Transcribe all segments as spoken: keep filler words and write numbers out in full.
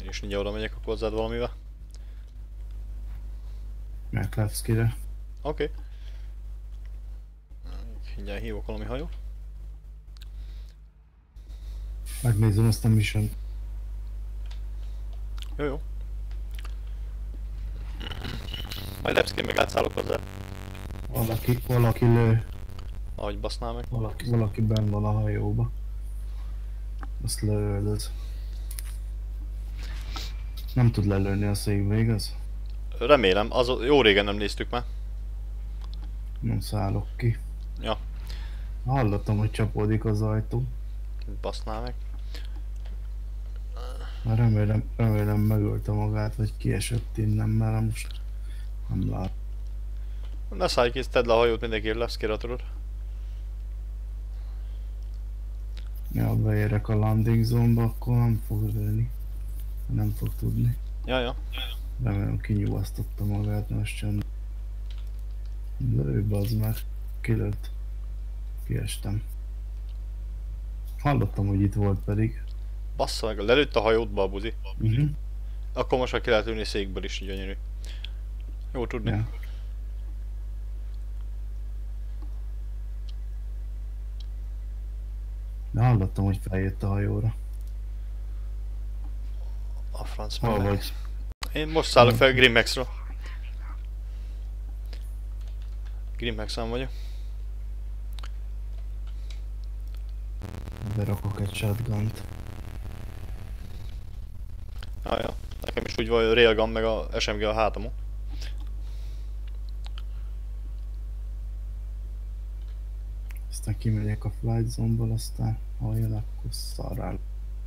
És mindjárt oda megyek, akkor hozzád valamivel. Meglevszkire. Oké. Okay. Mindjárt hívok valami hajót. Megnézem ezt a mission. Jó, jó. Majd Lepszkén meg átszállok hozzá. Valaki, valaki lő. Ahogy basznál meg. Valaki, valaki benn van a hajóba. Azt lőöldöz. Nem tud lelőni a székbe, igaz? Remélem, az jó régen nem néztük már. Nem szállok ki. Ja, Hallottam, hogy csapódik az ajtó. basznál meg. Már remélem, remélem megölte magát, vagy kiesett innen, mert most nem lát. Ne szállj ki, tedd le a hajót, mindenki Lepszkére tudod. Ja, beérek a landing zone-ba, akkor nem fog lőni. Nem fog tudni. Ja, ja. Remélem kinyugasztotta magát, most csend. Lő, bazd meg. Kilőtt. Kiestem. Hallottam, hogy itt volt pedig. Bassza meg, lelőtt a hajótba a buzi. Uh-huh. Akkor most már ki lehet ülni székből is, gyönyörű. Jó tudni. Ja. De hallottam, hogy feljött a hajóra. A franc Hol meg. vagy? Én most szállok fel Grimmexről. Grimmexen vagyok. Berakok egy shotgunt. Ja, ja. Nekem is úgy van, hogy a railgun meg a es em gé a hátamon. Aztán kimegyek a flight zone-ból, aztán ha jön, akkor szarrál.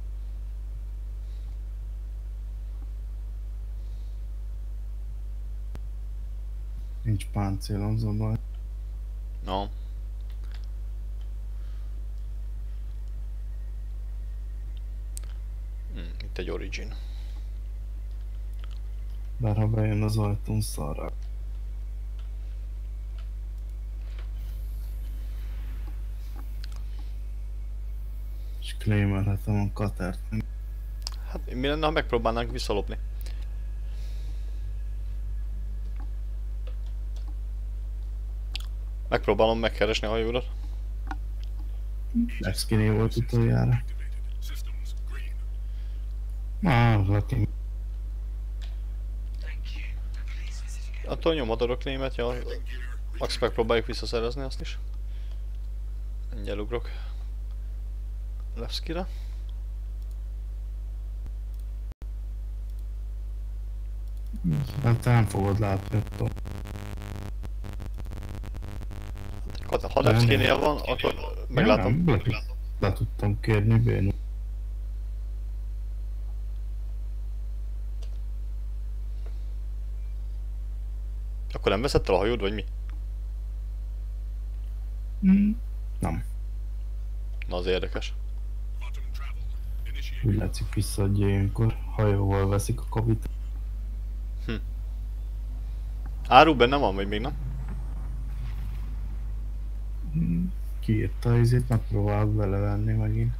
Nincs páncélom, zabaj. No. Hm, itt egy origin. Bár ha bejön az ajtón, szarrál. És claimelhetem a katert. Hát mi lenne, ha megpróbálnánk visszalopni? Megpróbálom megkeresni a hajódat. Lexkiné volt utoljára. Ah, Lucky. Attól nyomhatod a claimet, ja. Max megpróbáljuk visszaszerezni azt is. Mindjárt ugrok. Lepszkire. Nem, te nem fogod látni attól. Ha Lepszkinél van, akkor meglátom. Ja, nem, le, le tudtam kérni Bénu. Akkor nem veszett el a hajód, vagy mi? Hmm. Nem. Na, az érdekes. Úgy látszik visszaadja ilyenkor. Hajóval veszik a kapit. Hm. Áru benne van, vagy még nem? Hmm. Kiírta a izét, megpróbálok belevenni megint.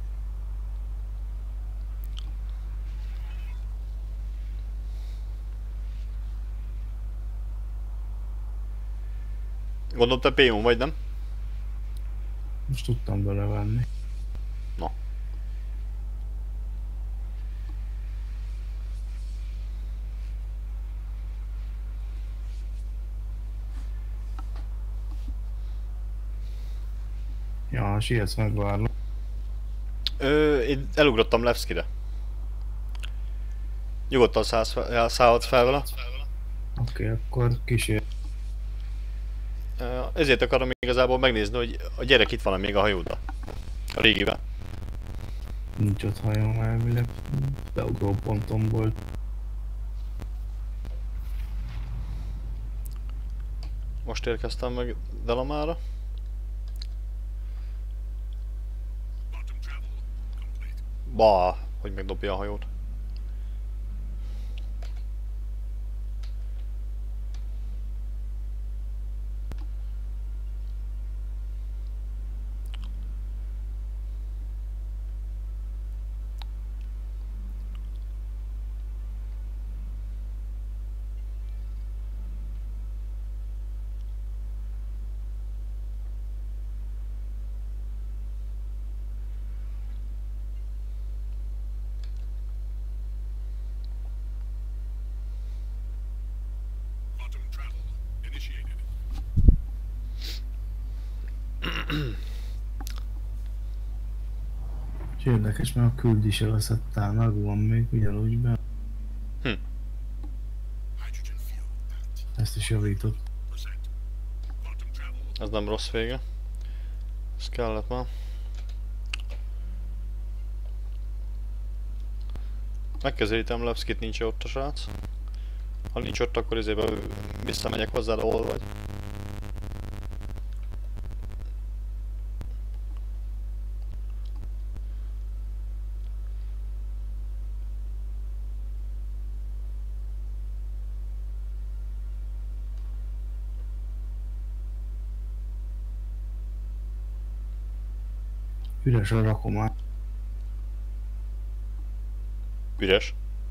Gondolom te pé em vagy, nem? Most tudtam belevenni. Na. Ja, sietsz, megvárlak. Ö, én elugrottam Lepszkire. Nyugodtan szállsz fel, szállhatsz fel vele. Oké, okay, akkor kísér. Ö, ezért akarom igazából megnézni, hogy a gyerek itt van még a hajóddal. A régivel. Nincs ott hajóm elvileg. Beugró ponton volt. Most érkeztem meg Delamára. Bah, hogy megdobja a hajót. Érdekes, mert a küldi se veszett el, meg van még ugyanúgy be. Hm. Ezt is javított. Ez nem rossz vége. Ez kellett már. Megközelítem Levskit, nincs ott a srác. Ha nincs ott, akkor ezért visszamegyek hozzád, ahol vagy. Üres a rakomány. Üres.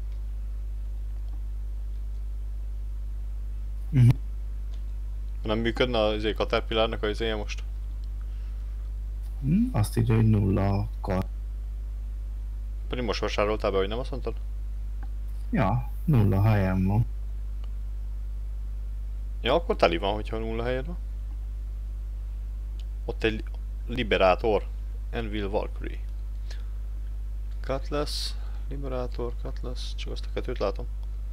Mhm. Nem működne az izé Caterpillarnak az izéje most? Hm? Azt írja, hogy nulla a kar. Pedig most vásároltál be, hogy nem azt mondtad? Ja, nulla helyen van. Ja, akkor teli van, hogyha nulla helyed van. Ott egy Liberator. Envil Valkyrie. Cutlass. Liberator, Cutlass. Csak azt a kettőt látom.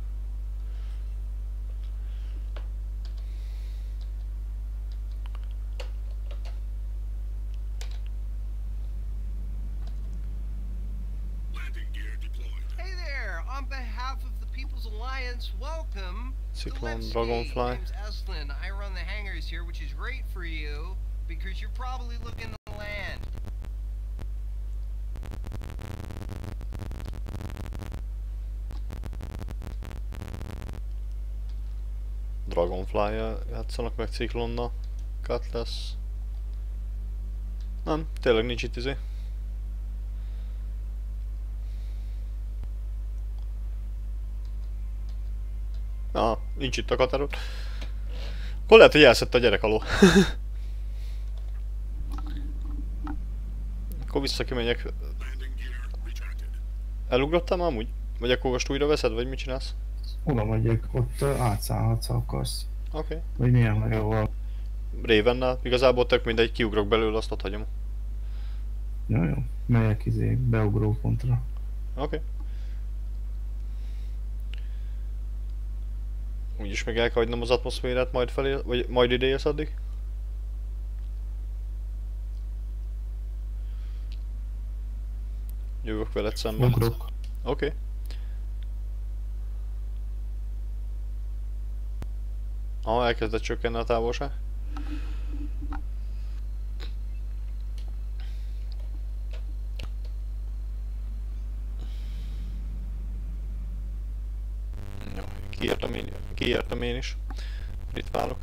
Hey there! On behalf of the People's Alliance, welcome to Cyclone Levski. Dragonfly. My name's Eslin. I run the hangars here, which is great for you because you're probably looking to land. Dragonfly-jal játszanak meg Cyclonnal. Cutlass. Nem, tényleg nincs itt izé. Ah, nincs itt a Katarot. Akkor lehet, hogy elszedte a gyerek alól. Akkor vissza kimegyek. Elugrottam amúgy? Vagy akkor most újra veszed, vagy mit csinálsz? Oda megyek, ott uh, átszállhatsz, ha akarsz. Oké. Okay. Vagy milyen meg ahol. Ravennel. Igazából tök mindegy, kiugrok belőle, azt ott hagyom. Jó, jó. Megyek izé, beugró pontra. Oké. Okay. Úgyis meg el kell hagynom az atmoszférát, majd felé, vagy majd ide jössz addig? Jövök veled szemben. Ugrok. Oké. Okay. Ah, elkezdett csökkenni a távolság. Jó, kiértem én, kiértem én is. Itt várok.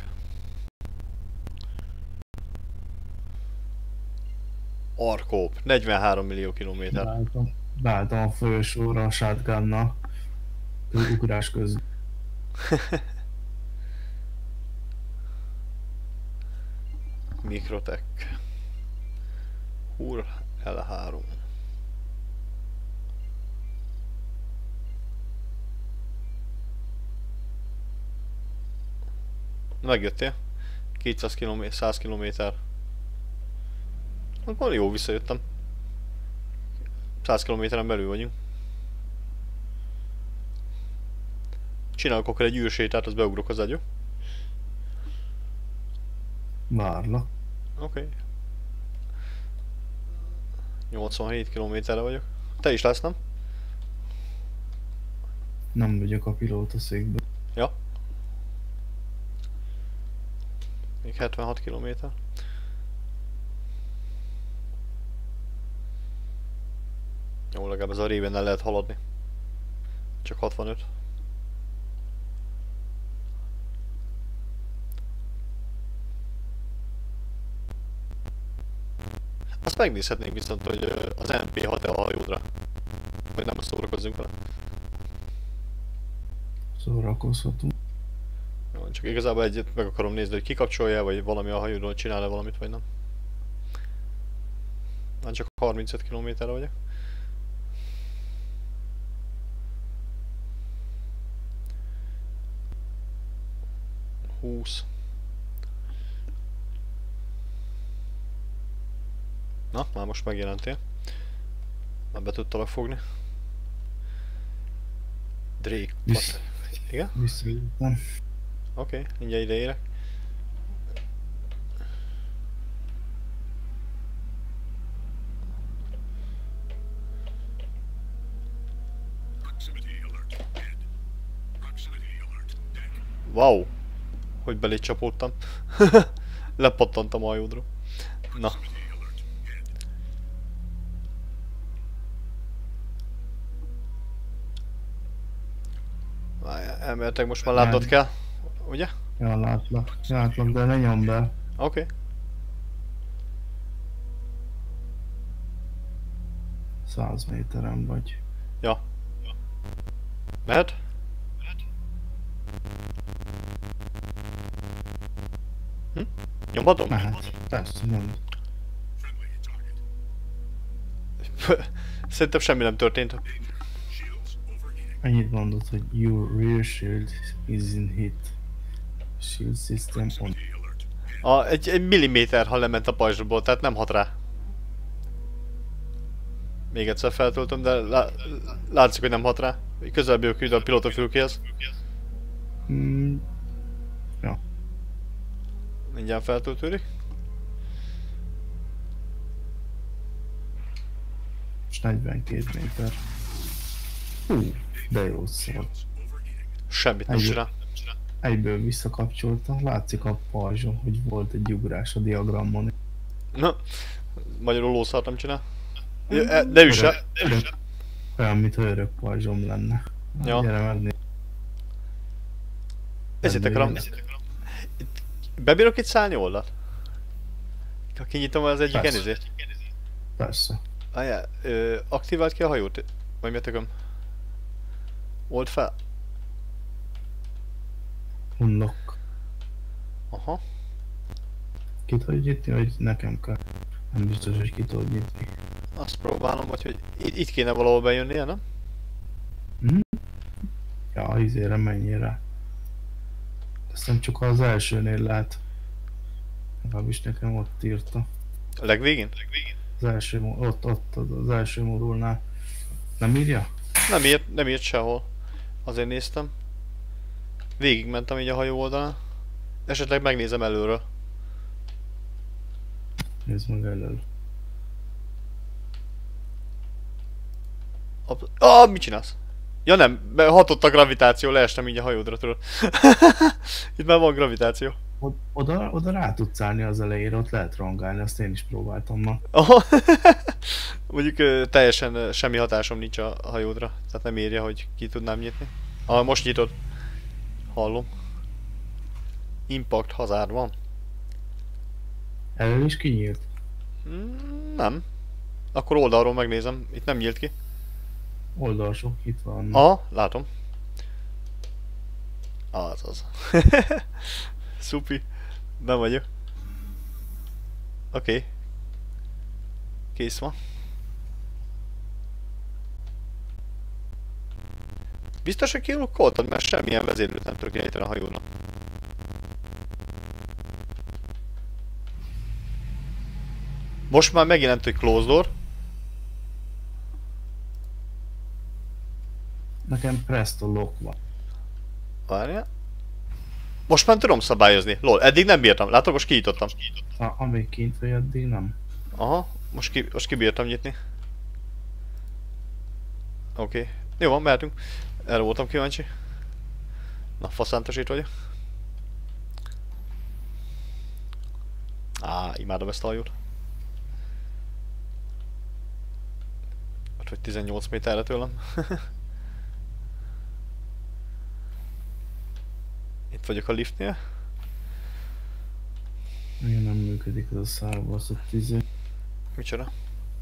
Arkóp, negyvenhárom millió kilométer. Beálltam. Beálltam a folyosóra a shotgunnal. Ugrás közben. Mikrotech. Hur el három. Megjöttél? kétszáz kilométer, száz kilométer. Akkor jó, visszajöttem. száz kilométeren belül vagyunk. Csinálok akkor egy űrsétát, az beugrok az agyó. Várlak. Oké. Okay. nyolcvanhét kilométerre vagyok. Te is lesz, nem? Nem vagyok a pilótaszékben. Ja. Még hetvenhat kilométer. Jó, legalább ez a Ravennel lehet haladni. Csak hatvanöt. Azt megnézhetnénk viszont, hogy az em pé hat-e a hajódra. Vagy nem, szórakozzunk vele. Szórakozhatunk. Jó, csak igazából egyet meg akarom nézni, hogy kikapcsolja, vagy valami a hajódról csinál-e valamit, vagy nem. Már csak harmincöt kilométerre vagyok. húsz. Na, már most megjelentél. Már be tudtalak fogni. Drake. Visz, What? Igen? visszajöttem. Oké, okay, mindjárt ide érek. Wow! Hogy belé csapódtam. Lepattantam a hajódról. Na. Várjál, elméletek most már látnod kell. Ugye? Ja, látlak. Látlak, de ne nyomd be. Oké. Okay. Száz méteren vagy. Ja. Mehet? Hm? Nyomhatom? Mehet. Persze, nyomd. Szerintem semmi nem történt. Ennyit mondod, hogy your rear shield is in hit. Shield system on. A, egy, egy milliméter, ha lement a pajzsból, tehát nem hat rá. Még egyszer feltöltöm, de lá, látszik, hogy nem hat rá. Közelebb jövök ide a pilótafülkéhez. Mm. Ja. Mindjárt feltöltődik. És negyvenkét méter. Hú, de jó szól. Semmit nem Egyből- csinál. Egyből visszakapcsolta, látszik a pajzson, hogy volt egy ugrás a diagramon. Na, magyarul lószart nem csinál. Ja, e, de ő se. Örök. Olyan, mintha örök pajzsom lenne. Ja. Gyere megnézni. Ezért akarom. Bebírok itt szállni oldalt? Ha kinyitom az egyik Persze. enizét. Persze. Várjál, ö, aktivált ki a hajót? Vagy miért tököm? Old fel? Unlock. Aha. Ki tudod nyitni, vagy nekem kell? Nem biztos, hogy ki tudod nyitni. Azt próbálom, vagy hogy itt, itt kéne valahol bejönnie, nem? Hm? Ja, izére mennyire. Aztán csak az elsőnél lehet. Legalábbis nekem ott írta. A legvégén? Az első, mo- ott, ott, az első modulnál. Nem írja? Nem írt, nem írt sehol. Azért néztem. Végigmentem így a hajó oldalán. Esetleg megnézem előről. Nézd meg elől. Ah, mit csinálsz? Ja nem, be- hatott a gravitáció, leestem így a hajódra, tudod. Itt már van gravitáció. O- Oda, oda rá tudsz állni az elejére, ott lehet rongálni, azt én is próbáltam ma. Aha. Mondjuk ö, teljesen ö, semmi hatásom nincs a a hajódra. Tehát nem írja, hogy ki tudnám nyitni. Ah, most nyitod. Hallom. Impact hazard van. Elől is kinyílt. Mm, nem. Akkor oldalról megnézem. Itt nem nyílt ki. Oldalsok itt van. Aha, látom. Az az. Szupi. Nem vagyok. Oké. Okay. Kész van. Biztos, hogy kilukkoltad, mert semmilyen vezérlőt nem tudok irányítani a hajónak. Most már megjelent, hogy closed door. Nekem Presto lock van. Várjál. Most már tudom szabályozni. Lol, eddig nem bírtam. Látod, most kinyitottam. Ah, amíg kint vagy, addig nem. Aha, most, ki, most kibírtam nyitni. Oké. Okay. Jó van, mehetünk. Erre voltam kíváncsi. Na, faszántasít vagyok. Á, imádom ezt a hajót. Ott vagy tizennyolc méterre tőlem. Itt vagyok a liftnél. Miért nem működik ez a szállbaszott izé? Micsoda?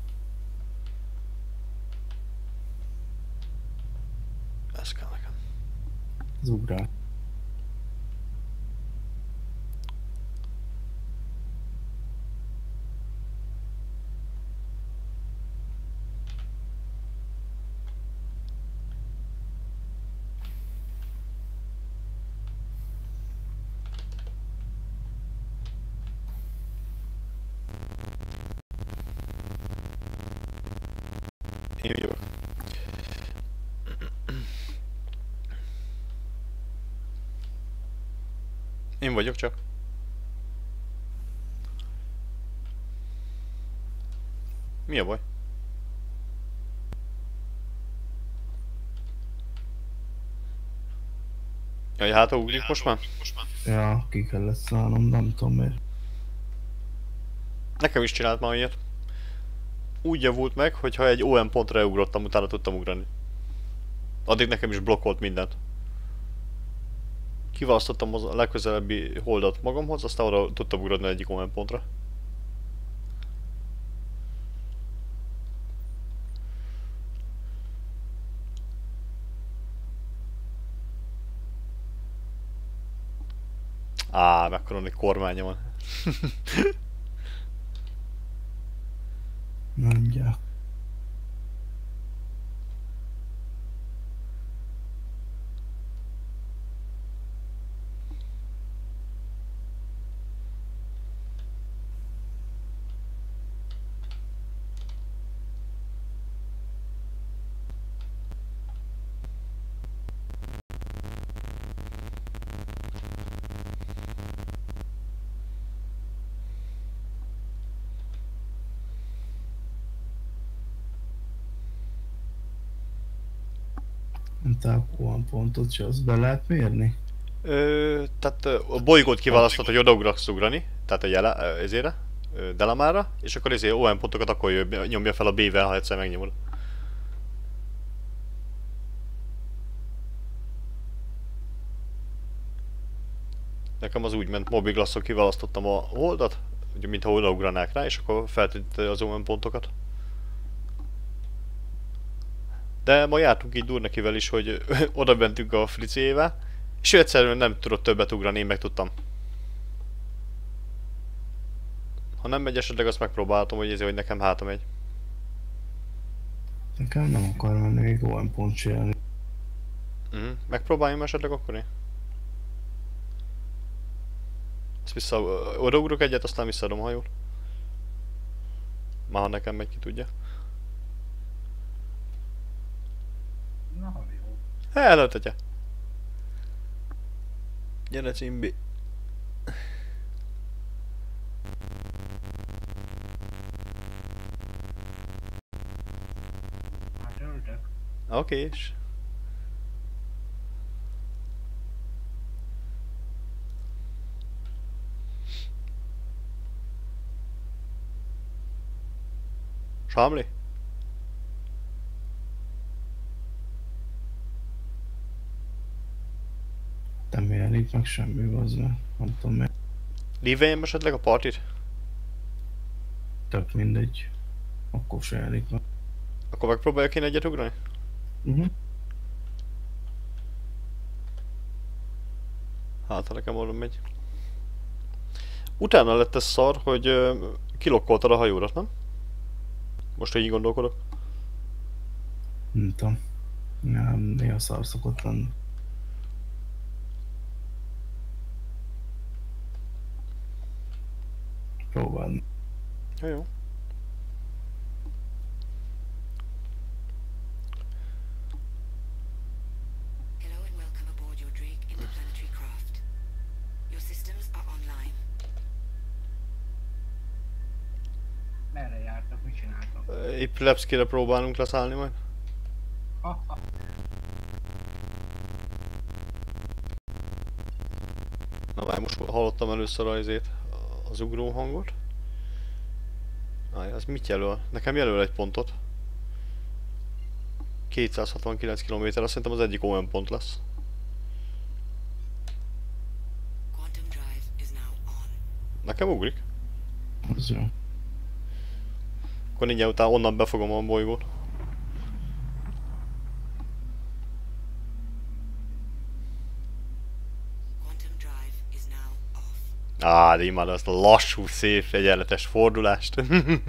Ez kell nekem. Az ugrál. Én jövök. Én vagyok csak. Mi a baj? Jaj, hát ugrik most már? Ja, ki kellett szállnom, nem tudom miért. Nekem is csinált már ilyet. Úgy javult meg, hogyha egy o em pontra ugrottam, utána tudtam ugrani. Addig nekem is blokkolt mindent. Kiválasztottam a legközelebbi holdat magamhoz, aztán oda tudtam ugrani egyik o em pontra. Á, mekkora egy kormánya van. Mondják. Tehát olyan pontot se azt be lehet mérni? Ö, tehát ö, a bolygót kiválasztott, hogy oda ugrasz ugrani, tehát a jele, ezére, Delamára, és akkor ezért o em pontokat akkor jö, nyomja fel a B-vel, ha egyszer megnyomod. Nekem az úgy ment, Mobiglasszon kiválasztottam a holdat, mintha odaugranák rá, és akkor feltűnt az o em pontokat. De ma jártunk így Durnekivel is, hogy oda mentünk a Friciével, és ő egyszerűen nem tudott többet ugrani, én meg tudtam. Ha nem megy esetleg, azt megpróbáltam, hogy ezért, hogy nekem hátra megy. Nekem nem akar menni még o em pont csinálni. Uh-huh. Megpróbáljam esetleg akkor én? Ezt vissza, odaugrok egyet, aztán visszaadom a hajót. Már ha nekem megy, ki tudja. Na, jó. Hello, tetye! Gyere, Cimbi! Hát örülök. Okés. Sámli? Nem jelenik meg semmi, az meg. Nem tudom miért. Líveljem esetleg a partit? Tök mindegy. Akkor se jelenik meg. Akkor megpróbáljak én egyet ugrani? Uh-huh. Hát, ha nekem oldom megy. Utána lett ez szar, hogy uh, kilokkoltad a hajórat, nem? Most, hogy így gondolkodok. Nem tudom. Nem, néha szar szokott lenni. Próbálni. Jó, jó. Hello and welcome aboard your Drake interplanetary craft. Your systems are online. Merre jártak, mit csináltak? Épp Lepszkére próbálunk leszállni majd. Ha, ha. Na várj, most hallottam először azért az ugró hangot. Aj, az mit jelöl? Nekem jelöl egy pontot. kétszázhatvankilenc kilométer, azt szerintem az egyik o em pont lesz. Quantum drive is now on. Nekem ugrik. Az jó. Akkor mindjárt utána onnan befogom a bolygót. Quantum drive is now off. Á, de imádom ezt a lassú, szép, egyenletes fordulást.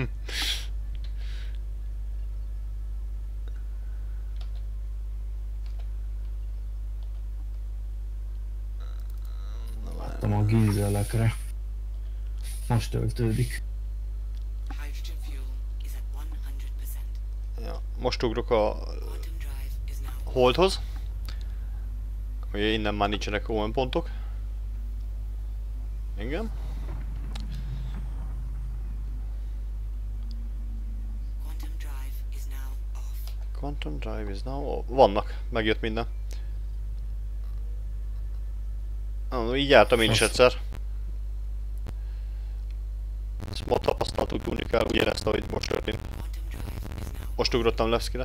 Láttam a gízelekre. Most töltődik. Hydrogen fuel is at one hundred percent. Ja, most ugrok a Quantum drive is now holdhoz. Ugye innen már nincsenek olyan pontok. Igen. quantum drive is now off. Quantum drive is now off. Vannak, megjött minden. Ah, így jártam én is egyszer. Ezt ma tapasztaltuk tudni kell, ugyanezt, ahogy most történt. Quantum drive is now Most ugrottam Levskire.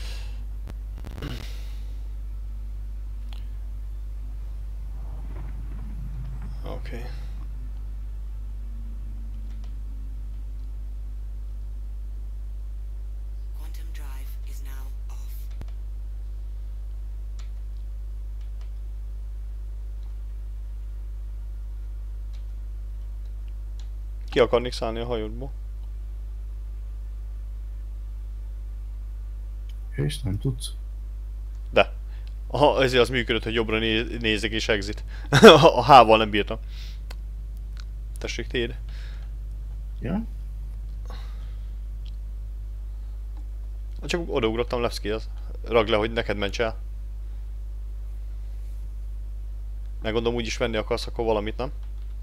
Oké. Okay. quantum drive is now off. Ki akarnék szállni a hajódból? És nem tudsz? De. Aha, ezért az működött, hogy jobbra né nézek és exit. A H-val nem bírtam. Tessék, téd. Ja? Csak odaugrottam Levskihez. Ragd le, hogy neked ments el. Meg gondolom úgyis venni akarsz, akkor valamit, nem?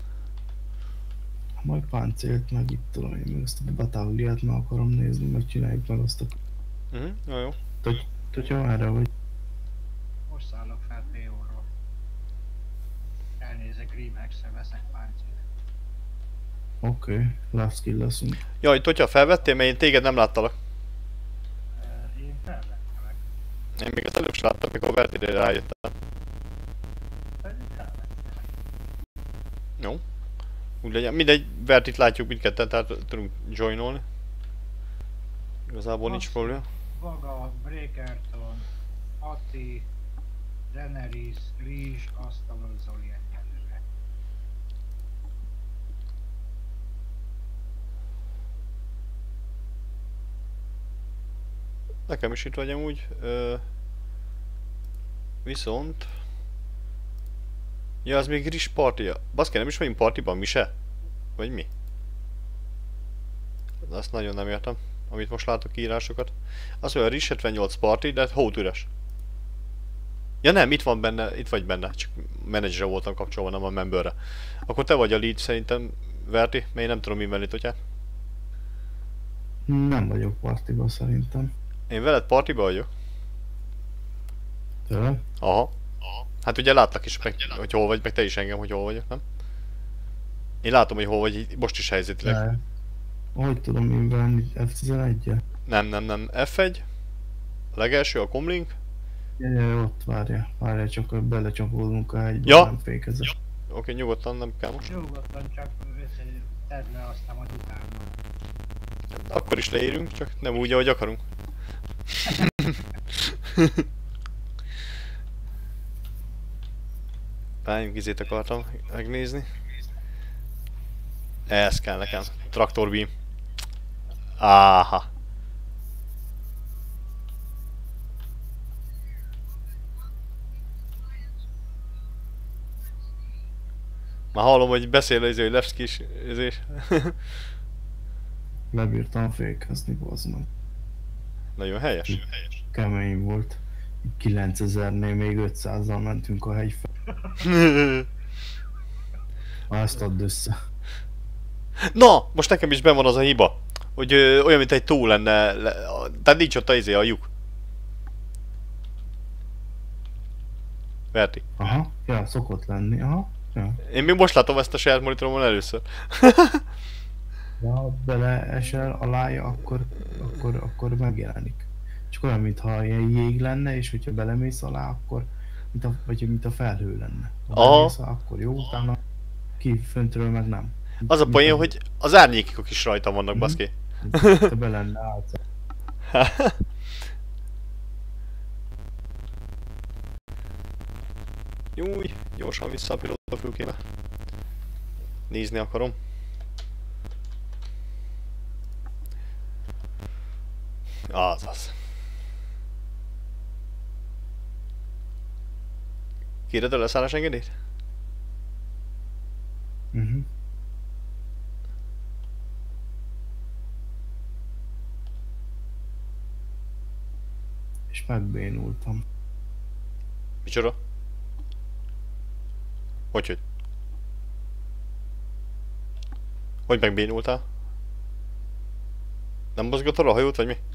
Majd páncélt, meg itt tudom én, meg azt a batáliát meg akarom nézni, meg csináljuk meg azt a... Mhm, jó, jó. Hogy, hogyha erre vagy... Most szállok fel té óról. Elnézek, Remax-re veszek páncélt. Oké, okay, love skill leszünk. Jaj, Totya, felvettél, mert én téged nem láttalak. Ö, Én felvettelek. Én még az előbb sem láttam, mikor Vertire rájöttem. Pedig felvettelek. Jó. Úgy legyen. Mindegy, Vertit látjuk mindketten, tehát tudunk joinolni. Igazából nincs probléma. Vaga, Breakerton, Atti, Daenerys, Rizs, Asztalon, Zoli egyelőre. Nekem is itt vagyok úgy. Ö... Viszont... Ja, az még Gris partija. Baszki, nem is vagyunk partiban, mi se? Vagy mi? Azt nagyon nem értem, amit most látok írásokat. Azt mondja, a Gris hetvennyolc parti, de hát hót üres. Ja nem, itt van benne, itt vagy benne, csak menedzsre voltam kapcsolva, nem a memberre. Akkor te vagy a lead szerintem, Verti, mert én nem tudom invenni Totyát. Nem vagyok partiban szerintem. Én veled partiba vagyok. Tőle? Aha. Hát ugye látlak is, meg, hogy hol vagy, meg te is engem, hogy hol vagyok, nem? Én látom, hogy hol vagy, most is helyzetileg. De... Hogy tudom én venni F tizenegyel? Nem, nem, nem. F egy. A legelső, a comlink. Ja, ja, ott várja. Várja, csak hogy belecsapódunk a hegybe, Ja. nem fékezek. Oké, okay, nyugodtan, nem kell most. Nyugodtan csak össze, tedd le, aztán majd utána. Akkor is leérünk, csak nem úgy, ahogy akarunk. Várjunk, izét akartam megnézni. Ez kell nekem. Traktor beam. Áha. Már hallom, hogy beszél az, hogy Levski is. Ezért. Lebírtam fékezni, bazd meg. Nagyon helyes. Kemény volt. kilencezernél még ötszázzal mentünk a hegy fel. Ezt add össze. Na, most nekem is benn van az a hiba, hogy ö, olyan, mint egy tó lenne, le, a, tehát nincs ott a izé, a lyuk. Verti. Aha, ja, szokott lenni, aha. Ja. Én még most látom ezt a saját monitoromon először. De ha beleesel alája, akkor, akkor, akkor megjelenik. Csak olyan, mintha ilyen jég lenne, és hogyha belemész alá, akkor mint a, vagy mint a felhő lenne. Ha Aha. belemész alá, akkor jó, utána ki föntről meg nem. Az a Mint poén, hogy az árnyékok is rajta vannak, baszki. Te be lenne állsz. Júj, gyorsan vissza a pilótafülkébe. Nézni akarom. Azaz. Kéred a leszállás engedélyt? Uh-huh. És megbénultam. Micsoda? Hogy, hogy? Hogy megbénultál? Nem mozgatod a hajót, vagy mi?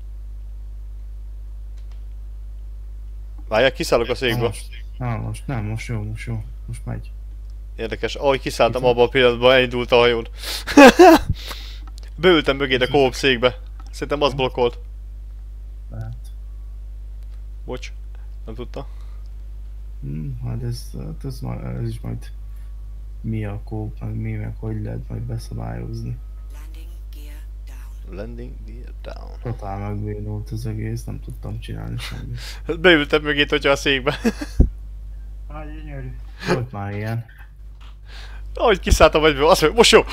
Várjál, kiszállok a Na székből. most, na most, nem, most jó, most jó. Most megy. Érdekes, ahogy kiszálltam Itt van. abban a pillanatban, elindult a hajón. Beültem mögéd a kóp székbe. Szerintem az blokkolt. Lehet. Bocs, nem tudta. Hm, hát ez, hát ez, ma- ez is majd mi a kóp, meg mi, meg hogy lehet majd beszabályozni. Landing gear down. Landing gear down. Totál megbénult az egész, nem tudtam csinálni semmit. Beültem mögét, hogyha a székbe. Nagy gyönyörű. Volt már ilyen. Ahogy kiszálltam egyből, azt mondja, most jó!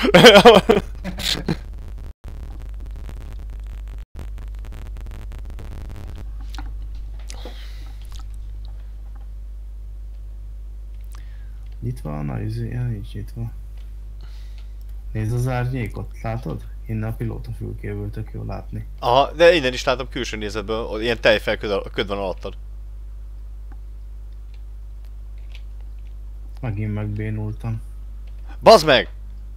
Nyitva van a izé, ja, nincs nyitva. Nézd az árnyékot, látod? Innen a pilótafülkéből tök jó látni. Aha, de innen is látom külső nézetből, ott ilyen tejfelköd köd van alattad. Megint megbénultam. Bazd meg!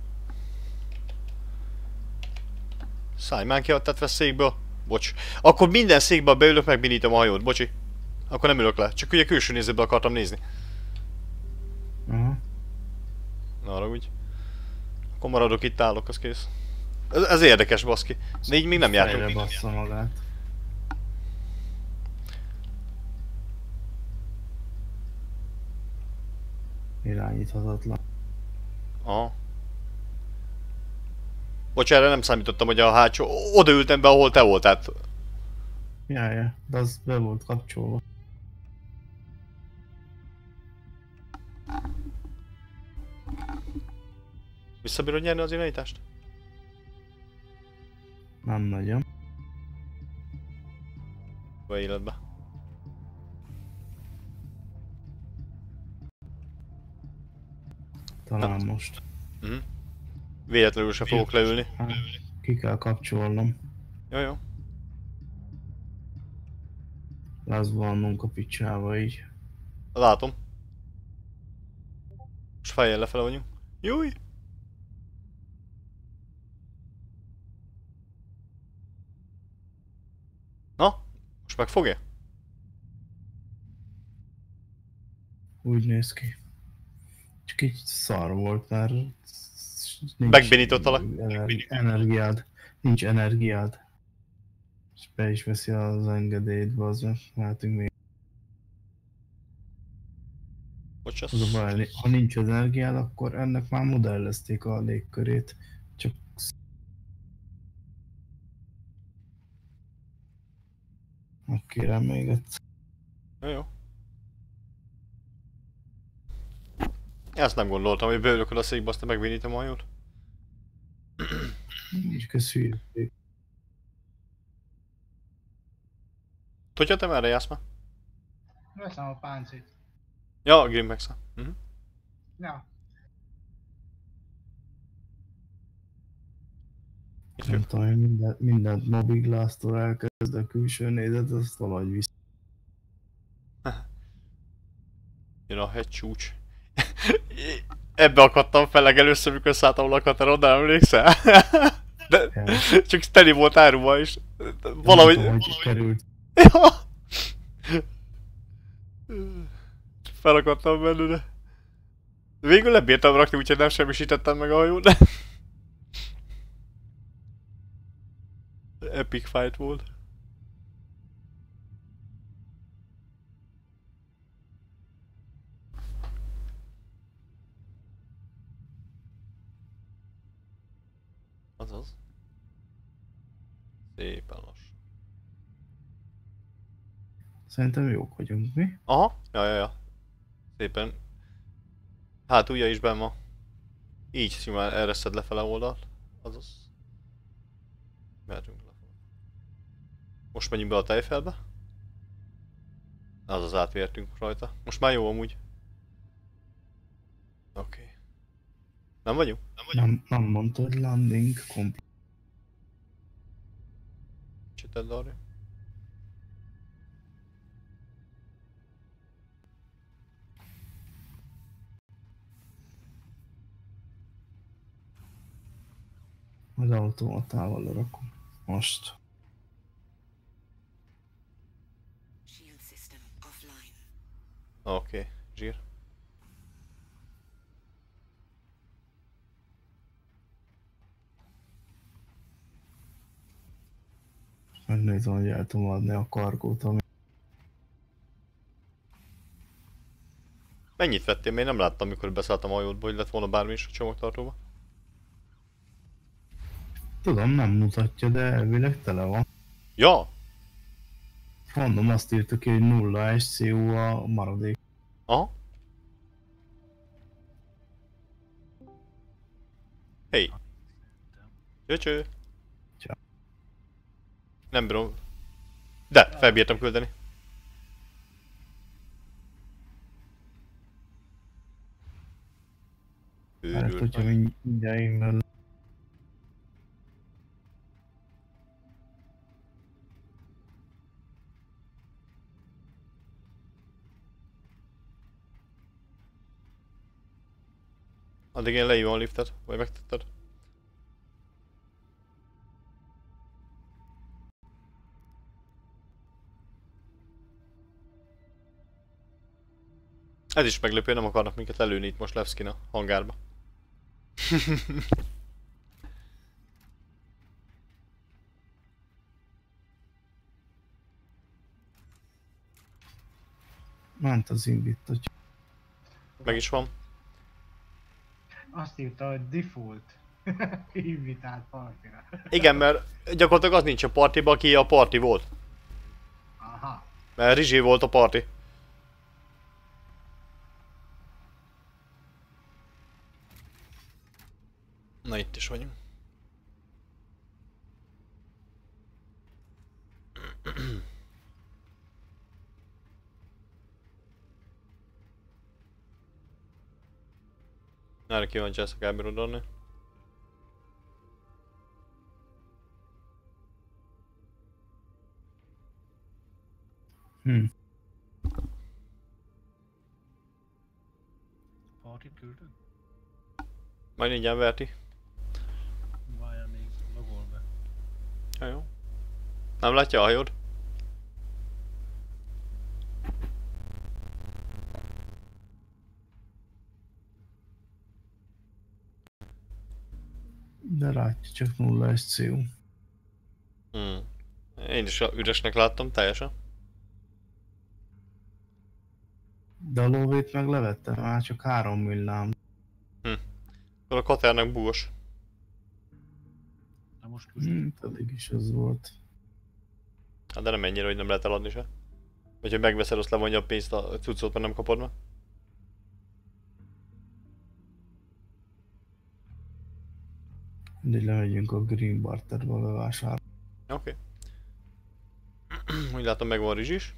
Szállj már ki a tetve székből. Bocs. Akkor minden székbe beülök, megbinítom a hajót, bocsi. Akkor nem ülök le, csak ugye külső nézetből akartam nézni. Aha. Na arra úgy. Akkor maradok itt, állok, az kész. Ez, ez érdekes, baszki. De így még nem Fejre jártunk. bassza magát. Irányíthatatlan. Aha. Bocs, erre nem számítottam, hogy a hátsó... Oda ültem be, ahol te voltál. Ja, ja, de az be volt kapcsolva. Visszabírod nyerni az irányítást? Nem nagyon. Vagy életbe. Talán most. Mhm. Véletlenül sem fogok leülni. Hát, ki kell kapcsolnom. Jó, jó. Az vannunk a picsába így. Látom. Most fejjel lefele vagyunk. Júj! Na? Most megfogja? Úgy néz ki. Csak így szar volt, mert... nincs Megbénítottalak. ener- Energiád. Nincs energiád. És be is veszi az engedélyt, bazdmeg. Mehetünk még. Bocs, Az a az... baj, ha nincs az energiád, akkor ennek már modellezték a légkörét. Csak... Megkérem még egyszer. Jó, jó. Ezt nem gondoltam, hogy beülök oda a székbe, aztán megvénítem a hajót. Nincs köszűrték. Tudja, te merre jársz már? Veszem a páncét. Ja, a Grimmex-a. Mhm. Ja. Itt Nem jön. tudom, én mindent, mindent mobigláztól elkezd a külső nézet, azt valahogy vissza. Jön a hegycsúcs. Ebbe akadtam fel legelőször, mikor szálltam a Lakateron, de emlékszel? De Ja. csak teli volt áruba is. Nem Valahogy... tudom, hogy került. Ja. Felakadtam belőle. Végül lebírtam rakni, úgyhogy nem semmisítettem meg a hajót, de... Epic fight volt. Azaz. Szépen lassan. Szerintem jók vagyunk, mi? Aha, ja, ja, ja. Szépen. Hátulja is benn van. Így simán ereszted lefele oldalt. Azaz. Mehetünk lefele. Most menjünk be a tejfelbe. Azaz átvértünk rajta. Most már jó amúgy. Oké. Okay. Nem vagyunk? Nem, nem mondtad landing komplet. Csitted arra. Az automatával lerakom. Most. Shield system offline. Oké, okay, zsír. Megnézem, hogy el tudom adni a kargót, ami... Mennyit vettél? Én nem láttam, mikor beszálltam a hajódba, hogy lett volna bármi is a csomagtartóba. Tudom, nem mutatja, de elvileg tele van. Ja! Mondom, azt írta ki, hogy nulla es cé u a maradék. Aha. Hey. Cső-cső. Ciao. Nem bírom. De, felbírtam küldeni. Mert Őrült hogyha meg. mind- mindjárt én Addig én leívom a liftet, vagy megtetted? Ez is meglepő, nem akarnak minket lelőni itt most Levszkin a hangárba. ment az invit, hogy Meg is van. Azt írta, hogy default. Invitált partira. Igen, mert gyakorlatilag az nincs a partiban, aki a parti volt. Aha. Mert Rizsé volt a parti. Na itt is vagyunk. Erre kíváncsi ezt a kábírodalni. hm. Partit küldök? Majd ingyen verti. Várjál még, logol be. Ja, jó. Nem látja a hajód? De látja, csak nulla es cé u. Hmm. Én is üresnek láttam, teljesen. De a lóvét meg levette, már csak három millám. Akkor a katernak búgos. Na most küldök. Hm, pedig is az volt. Hát de nem ennyire, hogy nem lehet eladni se. Vagy hogy megveszed, azt levonja a pénzt a cuccot, mert nem kapod meg. Mindegy, lemegyünk a Green Barterba bevásárolni. Oké. Okay. Úgy látom, megvan a rizs is.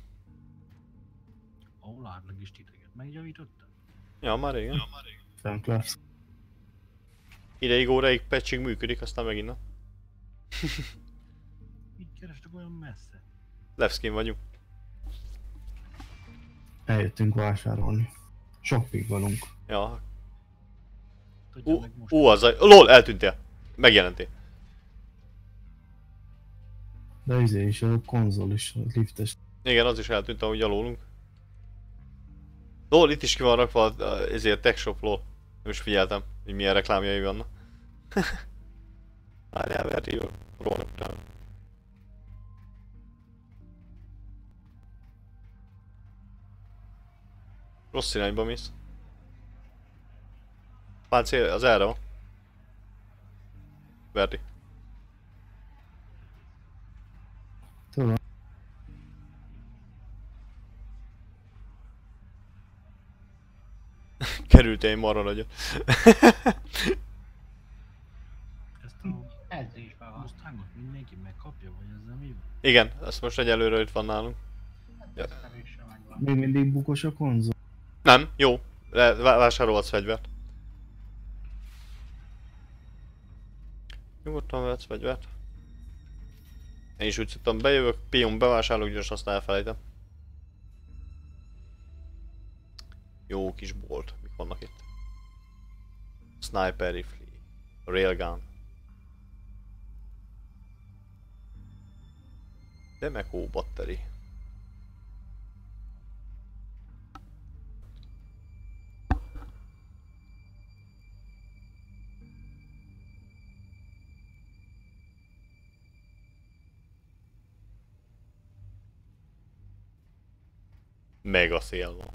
Ó, látlak is titeket. Megjavítottad? Ja, már régen. Fent lesz. Ideig, óráig, patchig működik, aztán megint nem. Mit kerestek olyan messze? Levszkin vagyunk. Eljöttünk vásárolni. Shopping vagyunk. Ja. Tudja Ú, meg most. ú, az a... LOL, eltűntél. Megjelentél. De izé is a konzol is, a liftes. Igen, az is eltűnt, ahogy alólunk. LOL, itt is ki van rakva a- a- ezért tech shop, LOL. Nem is figyeltem, hogy milyen reklámjai vannak. Várjál, verti, róla utána. Rossz irányba mész. Páncél, az erre van. Verti. Tudom. Került egy marra nagyot. Ezt a Edzésben van. Mustangot mindenki megkapja, vagy ezzel mi van? Igen, ezt most egyelőre itt van nálunk. Ja. Edzésben megvan. Még mindig bukos a konzol. Nem, jó. Le, vá- vásárolhatsz fegyvert. Nyugodtan vehetsz fegyvert. Én is úgy szoktam, bejövök, pion, bevásárolok, gyors, aztán elfelejtem. Jó kis bolt, mik vannak itt. Sniper rifle, railgun. Demeco batteri. Mega szél van.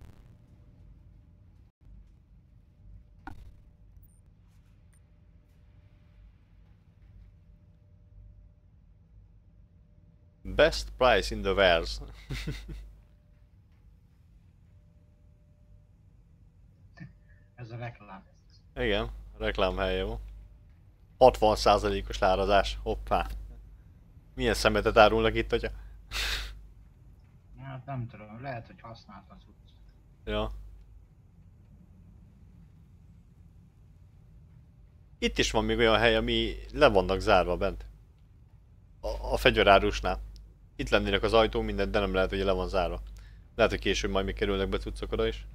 Best price in the wares. Ez a reklám. Igen, reklámhelye van. hatvan százalékos lárazás. Hoppá. Milyen szemetet árulnak itt, atya? Hát nem tudom, lehet, hogy használt az utc. Ja. Itt is van még olyan hely, ami le vannak zárva bent. A, a fegyverárusnál. Itt lennének az ajtó, minden, de nem lehet, hogy le van zárva. Lehet, hogy később majd még kerülnek be cuccok oda is.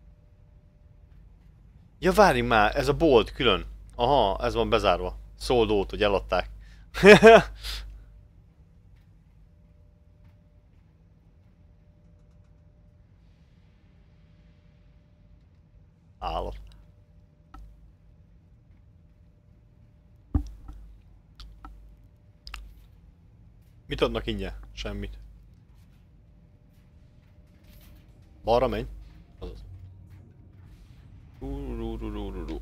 Ja, várj már, ez a bolt külön. Aha, ez van bezárva. Sold out, hogy eladták. Állat. Mit adnak ingyen? Semmit. Balra menj. Azaz. Urururururu.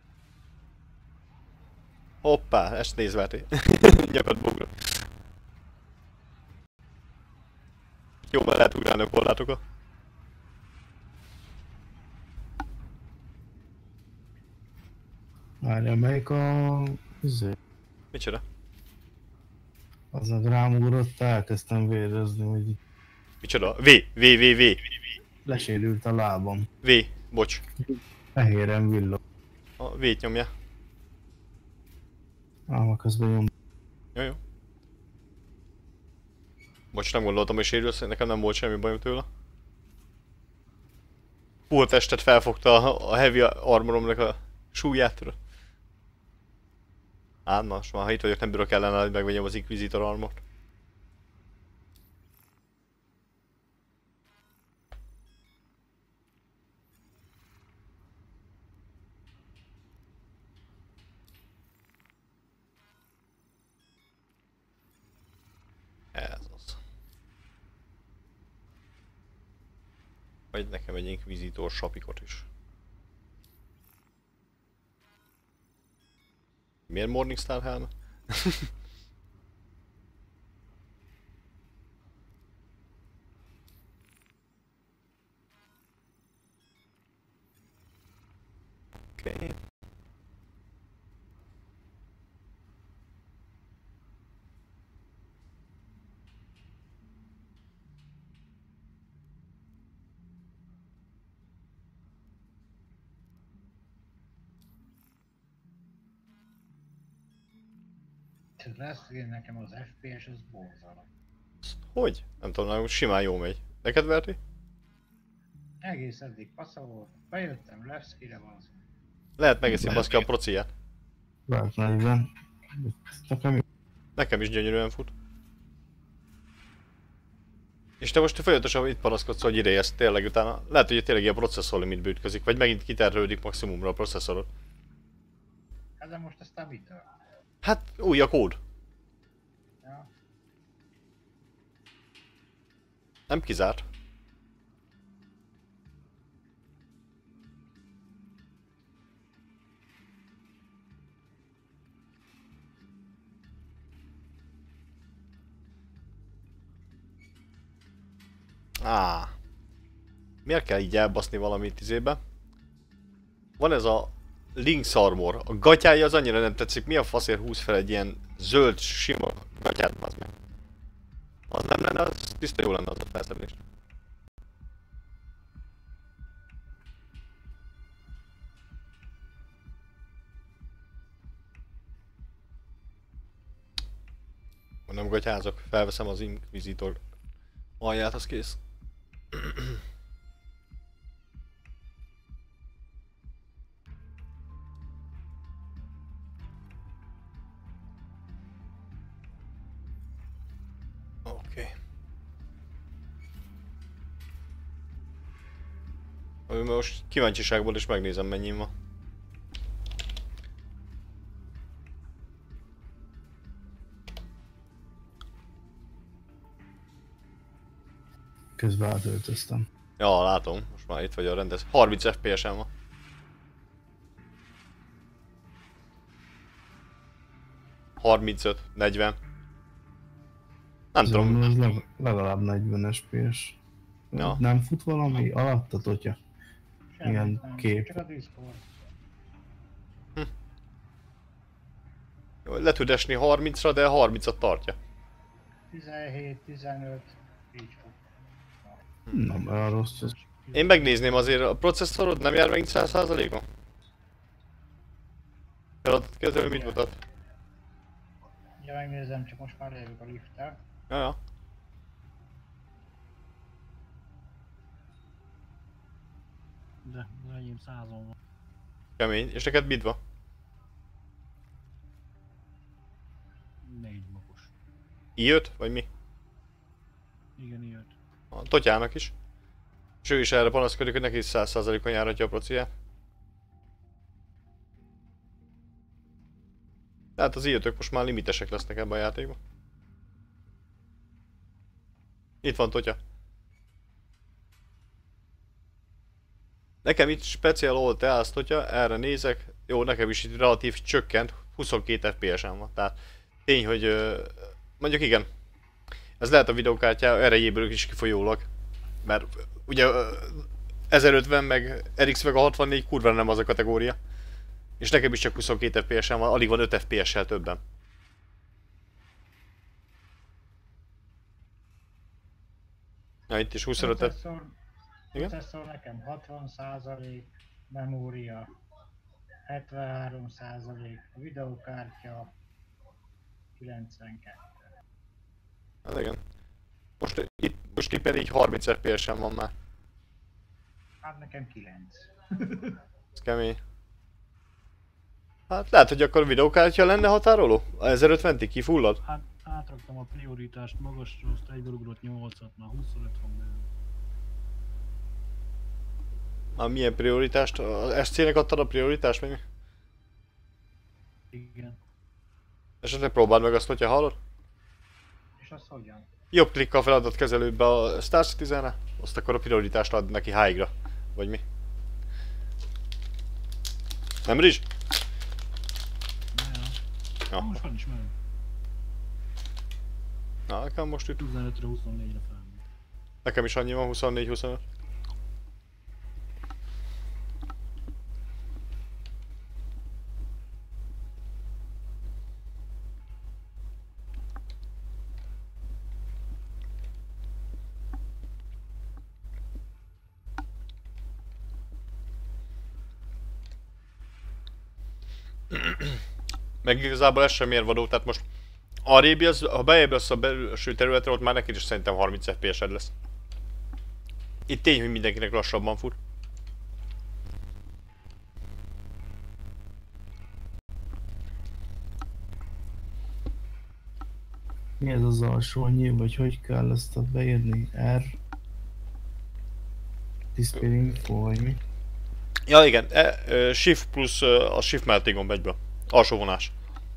Hoppá, ezt nézd, Verti. Nyakad bogra. Jó, mert lehet ugrálni a korlátokat. Várja, melyik a... izé? Micsoda? Az a rámugrott, elkezdtem vérezni, hogy Micsoda? V, V, V, V. lesérült a lábam. V, bocs. Fehéren villog. A V-t nyomja. Ám közben nyom. Jó, jó. Bocs, nem gondoltam, hogy sérülsz, nekem nem volt semmi bajom tőle. Full testet felfogta a heavy armoromnak a súlyát, tudod. Á, na, most már ha itt vagyok, nem bírok ellene, hogy megvegyem az Inquisitor armort. Ez az. Vagy nekem egy Inquisitor sapikot is. Miért Morningstar helme? Oké. Okay. Lesz, én nekem az ef pé es az borzalom. Hogy? Nem tudom, nagyon simán jó megy. Neked, Verti? Egész eddig passza volt. Bejöttem Levszkire van az. Lehet megeszi baszki a prociját. Lehet negyven. Nekem Nekem is gyönyörűen fut. És te most folyamatosan itt panaszkodsz, hogy ideje ezt tényleg utána. Lehet, hogy tényleg ilyen processzor limitbe ütközik, vagy megint kiterhelődik maximumra a processzorod. Hát de most aztán mitől? Hát új a kód. Ja. Nem kizárt. Á. Miért kell így elbaszni valamit izébe? Van ez a Lynx Armor. A gatyája az annyira nem tetszik. Mi a faszért húz fel egy ilyen zöld, sima gatyát, az meg? Az nem lenne, az tiszta jó lenne az a felszerelés. Nem gatyázok, felveszem az Inquisitor alját, az kész. Oké. Okay. Most kíváncsiságból is megnézem, mennyi van. Közben átöltöztem. Ja, látom. Most már itt vagy a rendez. harminc ef pé es-en van. harmincöt, negyven. Nem Ez tudom. Ez leg- legalább negyven es pé es. Ja. Nem fut valami alatt, Totya? Semmit Igen, nem, kép. Csak a Discord. Le tud esni harmincra, de harmincat tartja. tizenhét, tizenöt, így fog. Nem olyan rossz ez. Én megnézném azért, a processzorod nem jár megint száz százalékon? Feladatkezelő mit mutat? Ja, megnézem, csak most már lejövök a lifttel. Ja, ja. De az enyém százon van. Kemény. És neked mit van? Négy magos. i öt? Vagy mi? Igen, ilyet. A Totyának is. És ő is erre panaszkodik, hogy neki is száz százalékon járhatja a prociját. Tehát az i ötök most már limitesek lesznek ebben a játékban. Itt van Totya. Nekem itt speciál all te állsz, Totya, erre nézek. Jó, nekem is itt relatív csökkent, huszonkét ef pé es-en van. Tehát tény, hogy ö, mondjuk igen. Ez lehet a videókártya erejéből is kifolyólag. Mert ugye ö, ezerötven meg er iksz meg a hatvannégy kurva nem az a kategória. És nekem is csak huszonkét ef pé es-en van, alig van öt ef pé es-sel többen. Na itt is huszonöt. Processzor, Igen? processzor nekem hatvan százalék, memória hetvenhárom százalék, a videókártya kilencvenkettő. Hát igen. Most itt, most itt pedig harminc ef pé es-en van már. Hát nekem kilenc. Ez kemény. Hát lehet, hogy akkor a videókártya lenne határoló? A ezerötvenig kifullad? Hát átraktam a prioritást magasra, azt egyből ugrott nyolcat, már huszonöt van belőle. Már milyen prioritást? Az es cé-nek adtad a prioritást meg mi? Igen. Esetleg próbáld meg azt, hogyha hallod? És az hogyan? Jobb klikk a feladatkezelőbe a Star Citizen-re, azt akkor a prioritást ad neki high-ra. Vagy mi? Nem Rizs? Ne, Ja. most van is meg. Na, nekem most itt. tizenötre huszonnégyre felmúlt. Nekem is annyi van, huszonnégy huszonöt. Meg igazából ez sem érvadó, tehát most arrébb az, ha beépülsz a belső területre, ott már neked is szerintem harminc ef pé es-ed lesz. Itt tény, hogy mindenkinek lassabban fut. Mi ez az alsó nyíl, vagy hogy kell ezt beírni? R? Display info, vagy mi? Ja igen, e, e, Shift plusz e, a Shift melting gomb egyből. Alsó vonás.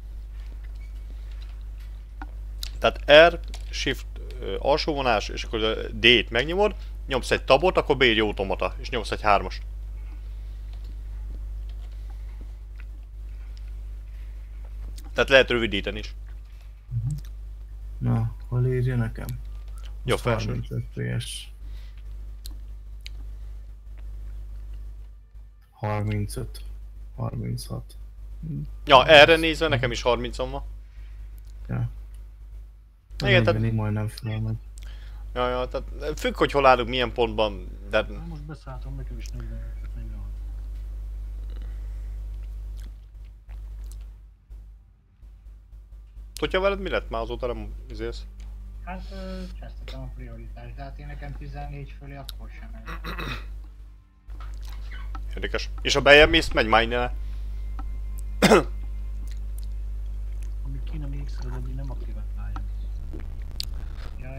Tehát R, Shift e, alsó vonás, és akkor a D-t megnyomod, nyomsz egy tabot, akkor beírja automata, és nyomsz egy hármas. Tehát lehet rövidíteni is. Na, hol írja nekem? Jó, Most felső. harminc ef pé es. harmincöt. harminchat. Ja, erre nézve nekem is harmincon van. Ja. Igen, tehát- negyvenig majdnem felmegy. Ja, ja, tehát függ, hogy hol állunk, milyen pontban, de... Na, most beszálltam, nekem is negyvenöt negyvenhat. Hogyha veled mi lett már azóta nem izélsz? Hát ö, csesztettem a prioritást, de hát én nekem tizennégy fölé akkor sem megy. Érdekes. És ha bejebb mész, megy mine-el. Amíg ki nem ékszeled, addig nem aktiválja. Ja, én...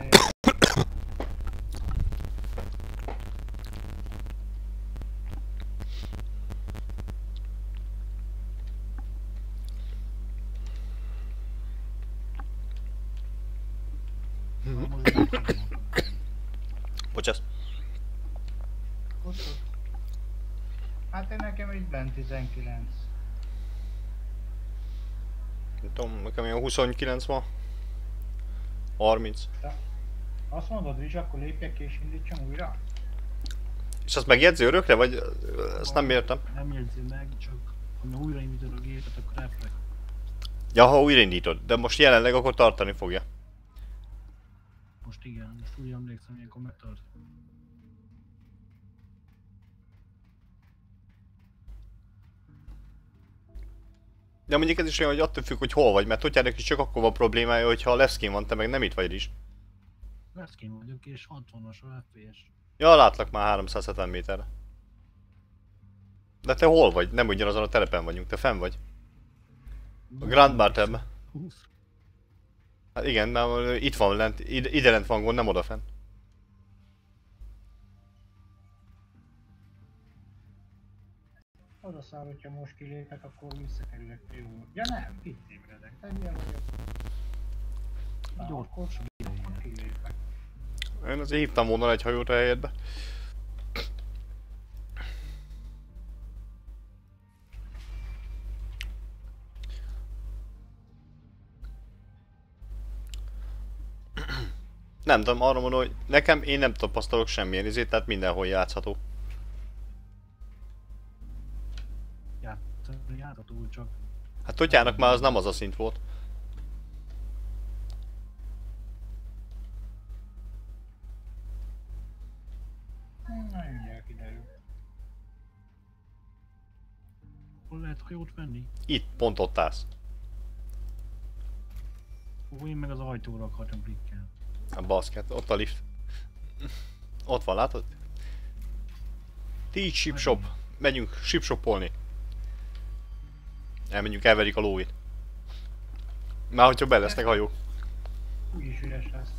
Futott. Hát én nekem így bent tizenkilenc. Nem tudom, nekem ilyen huszonkilenc van. harminc. Azt mondod, Rizs, akkor lépjek ki és indítsam újra? És azt megjegyzi örökre, vagy ö, ezt nem értem? Nem jegyzi meg, csak ha újraindítod a gépet, akkor reflekt. Ja, ha újraindítod, de most jelenleg akkor tartani fogja. Most igen, most úgy emlékszem, ilyenkor megtart. De mondjuk ez is olyan, hogy attól függ, hogy hol vagy, mert Totyának is csak akkor van problémája, hogyha a leszkén van, te meg nem itt vagy is. Leszkén vagyok és hatvanas a ef pé es. Ja, látlak már háromszázhetven méterre. De te hol vagy? Nem ugyanazon a telepen vagyunk, te fenn vagy. A Grand Bartelben. húsz. Hát igen, mert itt van lent, ide, ide lent van gond, nem odafent. Az a szár, hogyha most kilépek, akkor visszakerülök jó. Ja nem, itt ébredek, te hülye vagyok. Na, Gyors, akkor, akkor kilépek. Én azért hívtam volna egy hajót a helyedbe. Nem tudom, arra mondom, hogy nekem én nem tapasztalok semmilyen izét, tehát mindenhol játszható. Játszani játható, csak Hát Totyának már az nem az a szint volt. Na, mindjárt kiderül. hol lehet hajót venni? Itt, pont ott állsz. Ó, én meg az ajtóra akartam klikkelni. A baszket, ott a lift. Ott van, látod? Teach ship shop. Menjünk ship shopolni. Elmenjünk, elverik a lóvét. Már hogyha be lesznek hajók. Úgyis üres lesz.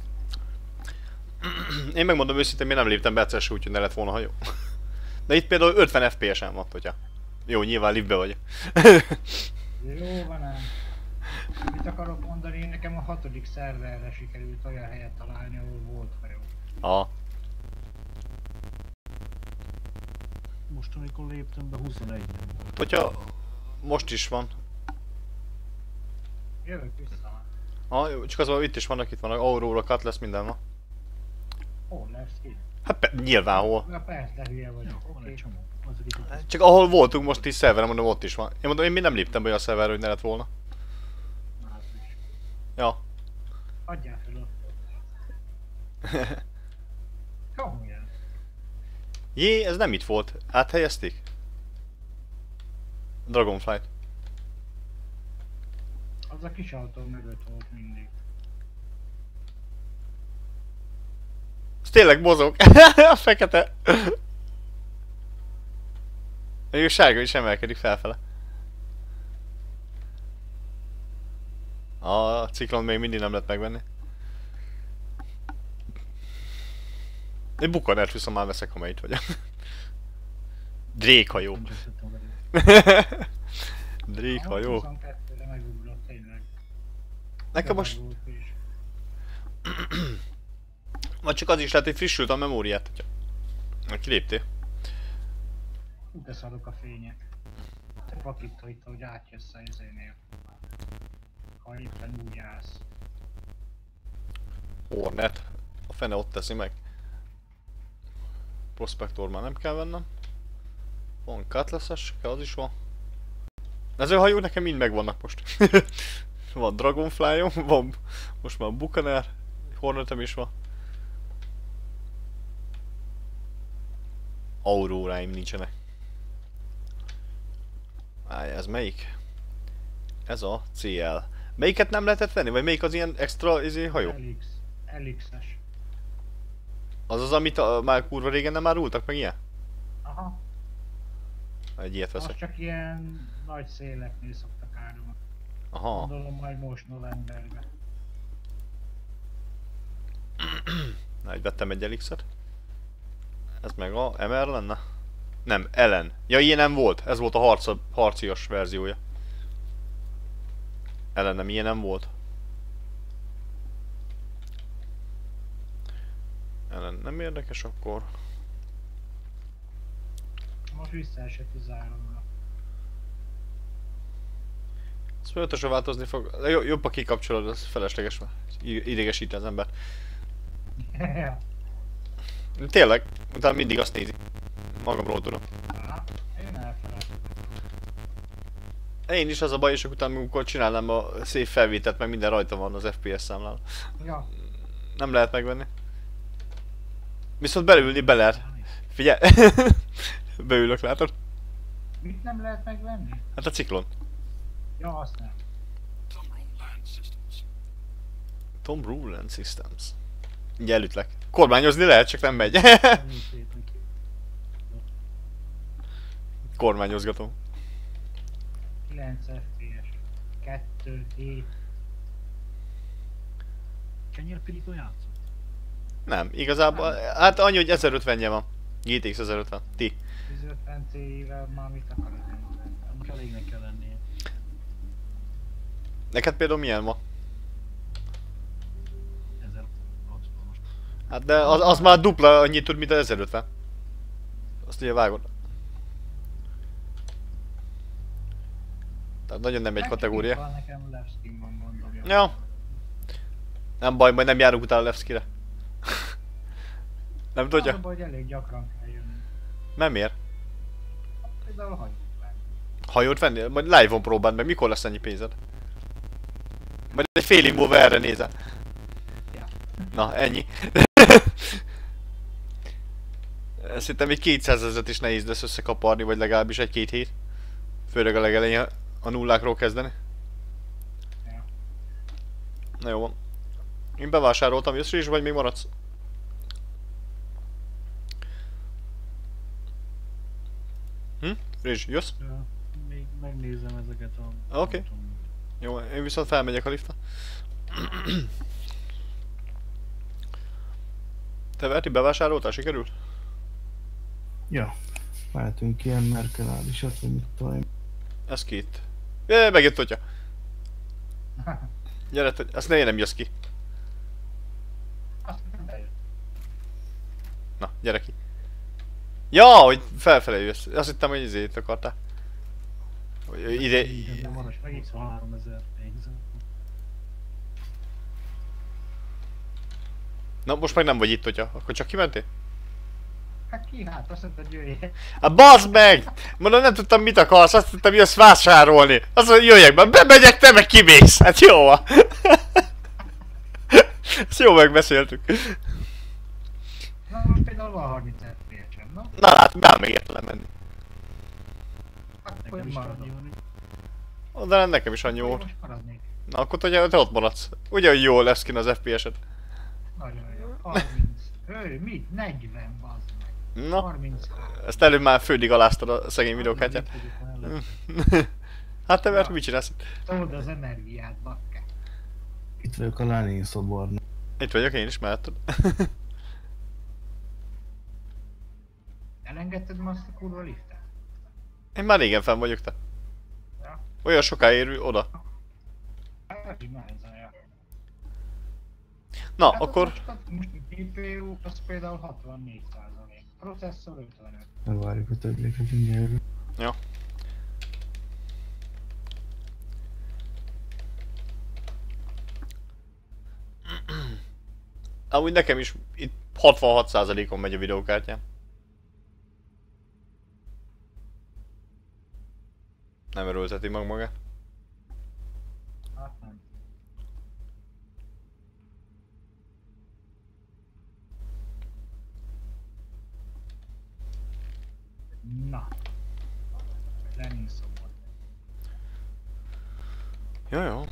Én megmondom őszintén, én nem léptem be egyszer se, úgyhogy ne lett volna hajó. De itt például ötven ef pé es-en van, hogyha. Jó, nyilván liftbe vagy. Jó van ám. Mit akarok mondani, én nekem a hatodik szerverre sikerült olyan helyet találni, ahol volt hajó. Aha. Most amikor léptem be huszonegy nem volt. Hogyha most is van. Jövök vissza. Ha, jó, csak az, hogy itt is vannak, itt vannak Aurora, Cutlass, minden van. Hol lesz ki? Hát pe, nyilvánhol. Na persze, hülye vagyok. Van egy Oké. csomó. Azok itt ott Csak ahol voltunk most is szerveren, mondom, ott is van. Én mondom, én még nem léptem be olyan szerverre, hogy ne lett volna. Az is. Ja. Adjál fel ott. Komolyan. Jé, ez nem itt volt. Áthelyezték? Dragonflight. Az a kis autó mögött volt mindig. Ez tényleg mozog. A fekete. A sárga is emelkedik felfele. A ciklon még mindig nem lehet megvenni. Egy bukanert viszont már veszek, ha már itt vagyok. Drake hajó. nem csak szedtem vele. Drake hajó. huszonkettőre megugrott tényleg. Nekem most... Volt is. Vagy csak az is lehet, hogy frissült a memóriát. Hogyha... Na, kiléptél. Úgy beszarok a fények. Te vakító itt, hogy átjössz a izénél. Ha éppen úgy állsz. Hornet. A fene ott teszi meg. Prospector már nem kell vennem. Van Cutlass-es, az is van. Ez a hajók nekem mind megvannak most. Van Dragonfly-om, van most már Buccaneer, Hornetem is van. Auróráim nincsenek. Áj, ez melyik? Ez a cé el. Melyiket nem lehetett venni? Vagy melyik az ilyen extra izé, hajó? Elix. Elixes. Az az, amit a, már kurva régen nem árultak meg ilyen? Aha. Egy ilyet Az veszek. csak ilyen nagy széleknél szoktak árulni. Aha. Gondolom majd most novemberben. Na, így vettem egy elixet. Ez meg a em er lenne? Nem, Ellen. Ja, ilyen nem volt. Ez volt a harca, harcias verziója. Ellen nem, ilyen nem volt. Ellen nem érdekes akkor. visszaesett tizenháromra. Ez folyamatosan változni fog. Jó, jobb, ha kikapcsolod, az felesleges már. I- Idegesít az ember. Tényleg, utána mindig azt nézi. Magamról tudom. Á, én elfelejtem. Én is az a baj, és utána amikor csinálnám a szép felvételt, meg minden rajta van az ef pé es számlán. Ja, Nem lehet megvenni. Viszont belülni be lehet. Figyelj! Beülök, látod? mit nem lehet megvenni? Hát a ciklon. Ja, azt nem. Tom Ruland Systems. Ugye elütlek. Kormányozni lehet, csak nem megy. Nincs szét neki. Kormányozgatom. kilenc ef pé es. kettő, hét. Kenyérpirító játszott? Nem, igazából, hát annyi, hogy ezerötvenje van. gé té iksz ezerötven. Ti. ezerötven Ti-vel már mit akarod? Most elégnek kell lennie. Neked például milyen ma? ezerhatvan most. Hát de az, az már dupla annyit tud, mint az ezerötven. Azt ugye vágod. Tehát nagyon nem egy kategória. Van nekem Levskin van, gondolja. Ja. Nem baj, majd nem járunk utána Levskire. Nem Tudja? tudja? Az a baj, hogy elég gyakran kell jönni. Nem miért? Például hajót venni. Hajót venni? Majd live-on próbáld meg, mikor lesz ennyi pénzed? Majd egy fél év múlva erre nézel. Ja. Na, ennyi. Szerintem még kétszázezret is nehéz lesz összekaparni, vagy legalábbis egy-két hét. Főleg a legelején a nullákról kezdeni. Ja. Na jó van. Én bevásároltam, jössz is, vagy még maradsz? Hm? Rizs, jössz? Ja, még megnézem ezeket a... Oké. nem tudom, Jó, én viszont felmegyek a liftre. Te Verti, bevásároltál? Sikerült? Ja. Mehetünk ilyen merkenálisat, vagy mit tudom én. Ez két. Jé, megjött Totya. Gyere, Totya. Ezt ne nem jössz ki. Azt nem bejött. Na, gyere ki. Ja, hogy felfele jössz. Azt hittem, hogy izét akartál. Hogy ide... igen, de maras meg itt van háromezer pénz. Na, most meg nem vagy itt, Totya. Akkor csak kimentél? Hát ki hát, azt mondta, hogy jöjjek. Hát bazd meg! Mondom, nem tudtam mit akarsz, azt tudtam, jössz vásárolni. Azt mondja, jöjjek be, bemegyek, te meg kimész. Hát jó van. Ezt jó megbeszéltük. Na most például van harminc ef pé es-em, no? Na lát, már még értelem menni. Akkor Nekem én is annyi maradok. van. Ó, de nekem is annyi Akkor én volt. most maradnék. Na akkor Totya, te ott maradsz. Ugye, hogy jól lesz ki az ef pé es-et. Nagyon jó. harminc. Ő, mit? negyven, bazd meg. Na, harminc. ezt előbb már fődig aláztad a szegény videókártyát. Itt vagyok mellett. Hát te Verti, mit csinálsz itt? Told az energiát, bakke. Itt vagyok a Lenin szobornál. Itt vagyok én is, melletted. Elengedted ma azt a kurva liftet? Én már régen fenn vagyok, te. Ja. Olyan soká érő oda. Hát, így nehezálja. Na, Hát akkor... Most, a- most a gé pé u az például hatvannégy százalék. Processzor ötvenöt. Megvárjuk a többieket, mindjárt jövök. Ja. Amúgy nekem is itt hatvanhat százalékon megy a videókártyám. Nem erőlteti mag magát. Hát nem. Na. Lenin szobor. Jó, jó.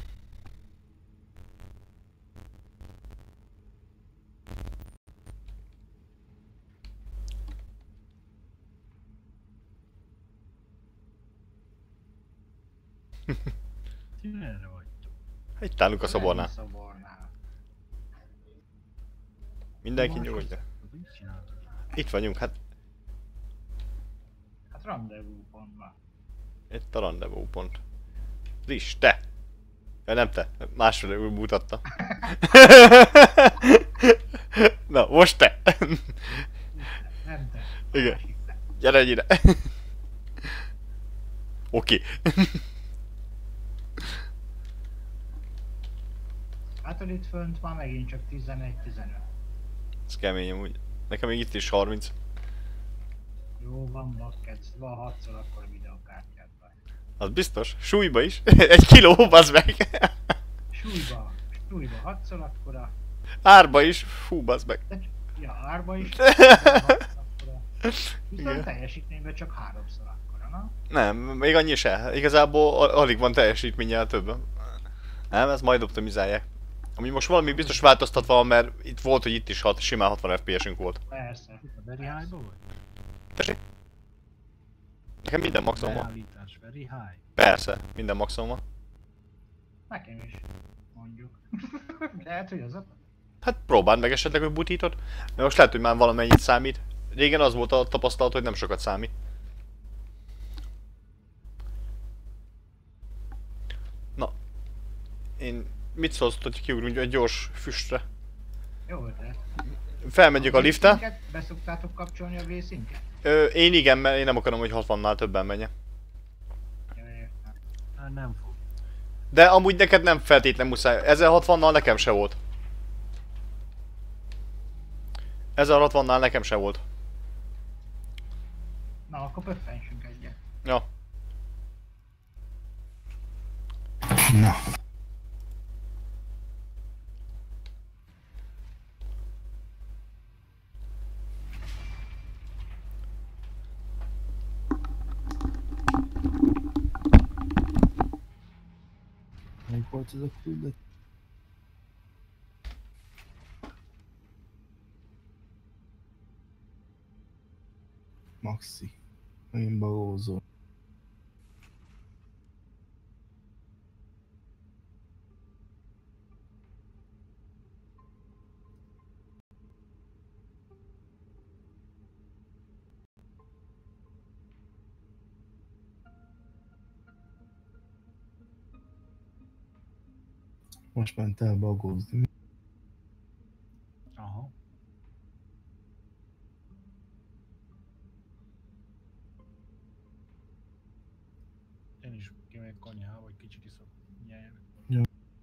Ti erre vagytok. Itt állunk a szobornál. Lenin szobornál. Mindenki nyugodja. Mit csináltok? Itt vagyunk, hát Hát rendezvú pontban. itt a rendezvúpont. Rizs, te! Ja, nem te, másfél úgy mutatta. Na, most te! Nem te. Igen. Másik te. Gyere ide! Oké. Hát hogy itt fönt már megint csak tizenegy tizenöt. Ez kemény amúgy. Nekem még itt is harminc. Jó van, bakkedsz, van hatszor akkor a videokártyádban. Az biztos. Súlyba is. Egy kiló, bazd meg. Súlyba, súlyba hatszor akkora. Árba is. Fú, bazd meg. De, ja, árba is. Akkora. Viszont teljesítményben csak háromszor akkora, na? Nem, még annyi se. Igazából a- alig van teljesítménnyel több. Nem, ez majd optimizálják. Ami most valami biztos változtatva van, mert itt volt, hogy itt is hat, simán hatvan ef pé es-ünk volt. Persze. A very high-ba vagy? Tessék? Nekem minden maximum van. Beállítás, very high. Persze, minden maximum van. Nekem is. Mondjuk. Lehet, hogy az a... Hát próbáld meg esetleg, hogy butítod. De most lehet, hogy már valamennyit számít. Régen az volt a tapasztalat, hogy nem sokat számít. Na. Én mit szólsz, hogy kiugrunk egy gyors füstre? Jó ötlet. Felmegyünk a liftre. Vészínket be szoktátok kapcsolni a vészínket? Ö, én igen, mert én nem akarom, hogy hatvannál többen menjen. Jó, értem. Hát nem fog. De amúgy neked nem feltétlen muszáj. ezerhatvannal nekem se volt. ezerhatvannal nekem se volt. Na, akkor pöffensünk egyet. Ja. Na. Melyik volt ez a küldet? Maxi. Megint bagózó. Most ment el bagózni. Aha. Én is kimegyek konyhába, vagy kicsit iszok. Nyelv.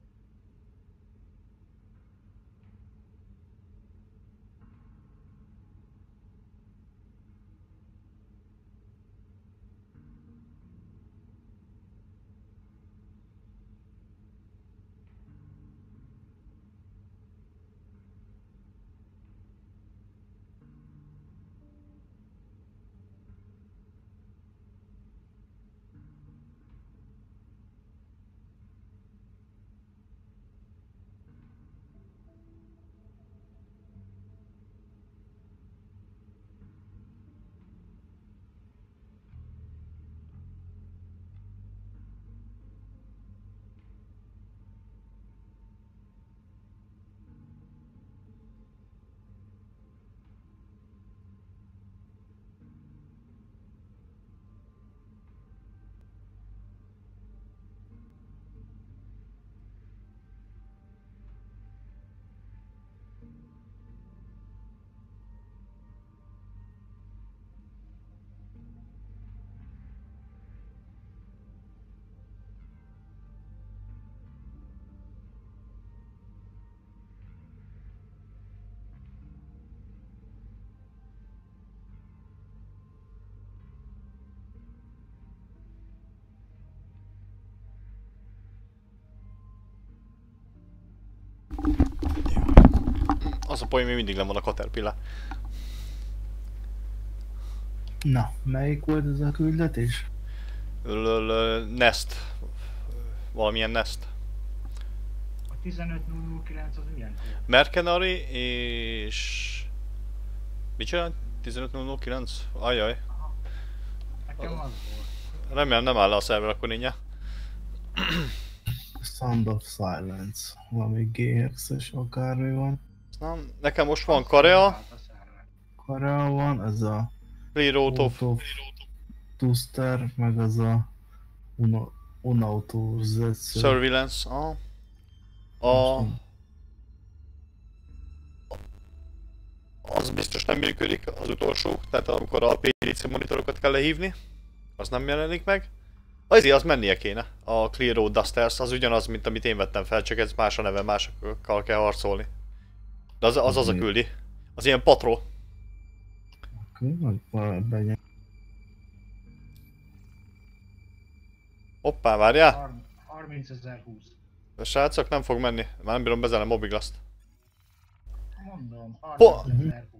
Az a poén, még mindig nem van a Caterpillar. Na, melyik volt ez a küldetés? Ö, Nest. Valamilyen Nest. A tizenöt nulla nulla kilenc az milyen kód? Mercenary és... Micsoda? tizenöt nulla nulla kilenc? Ajaj. Nekem az volt. Remélem nem áll le a szerver akkor nénye. Sound of Silence. Valami gé exes akármi van. Na, nekem most van Korea, Állt a szerver. Korea van, ez a Reroad of... Auto Tuster, meg az a Uno, Unauto Z. Surveillance. Ah. A... az biztos nem működik az utolsó, tehát amikor a pé dé cé monitorokat kell lehívni, az nem jelenik meg. Azért az mennie kéne, a Clear Road Dusters, az ugyanaz, mint amit én vettem fel, csak ez más a neve, másokkal kell harcolni. De az az, az a küldi. Az ilyen patrol. Oké, okay, benne. Hoppá, várjál! harmincezer húsz. A srácok nem fog menni, már nem bírom bezárni a Mobiglaszt. Mondom, Po- harmincezer